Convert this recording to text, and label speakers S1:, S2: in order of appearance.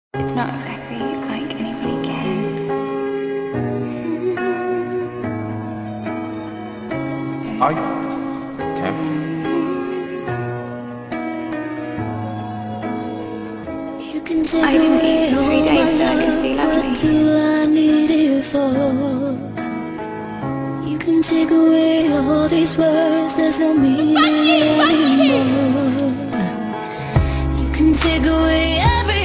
S1: It's not exactly like anybody cares.
S2: Okay.
S1: I didn't eat for 3 days so I could be lovely.
S3: What do I need it for? You can take away all these words, there's no meaning anymore. You can take away every